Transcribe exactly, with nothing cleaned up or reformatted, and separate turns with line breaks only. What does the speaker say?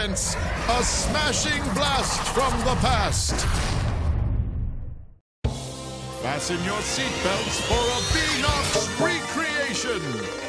presents a smashing blast from the past. Fasten your seatbelts for a Beenox recreation.